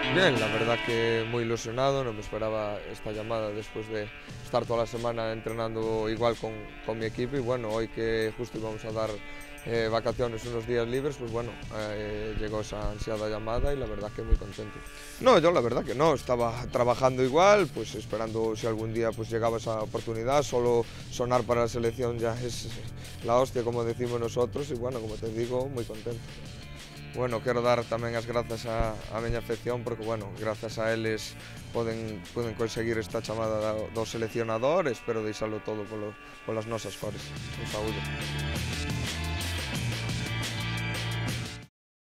Bien, la verdad que muy ilusionado, no me esperaba esta llamada después de estar toda la semana entrenando igual con mi equipo y bueno, hoy que justo íbamos a dar vacaciones, unos días libres, pues bueno, llegó esa ansiada llamada y la verdad que muy contento. No, yo la verdad que no, estaba trabajando igual, pues esperando si algún día pues llegaba esa oportunidad, solo sonar para la selección ya es la hostia como decimos nosotros y bueno, como te digo, muy contento. Bueno, quero dar tamén as grazas á miña afección porque, bueno, grazas a eles poden conseguir esta chamada do seleccionador e espero deixalo todo polas nosas cores. Un saúdo.